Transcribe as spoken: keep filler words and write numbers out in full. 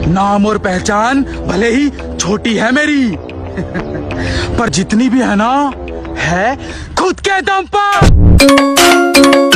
नाम और पहचान भले ही छोटी है मेरी, पर जितनी भी है ना, है खुद के दम पर।